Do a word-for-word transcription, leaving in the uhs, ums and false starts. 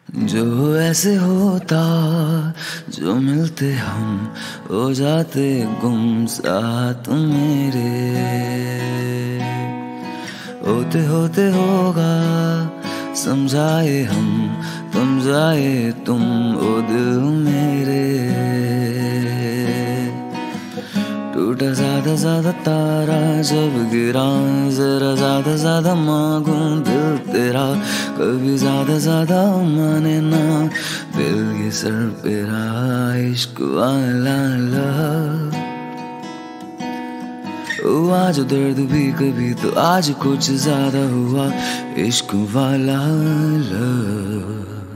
जो ऐसे होता, जो मिलते हम हो जाते गुम साथ मेरे। होते होते होगा समझाए हम, तुम जाए तुम ओ दिल मेरे। टूटा ज्यादा ज्यादा तारा जब गिरा, जरा ज्यादा ज्यादा मांगूं दिल तेरा। कभी ज्यादा ज्यादा माने ना दिल ये सर पे रहा इश्क वाला लव। हुआ जो दर्द भी कभी तो आज कुछ ज्यादा हुआ इश्क वाला लव।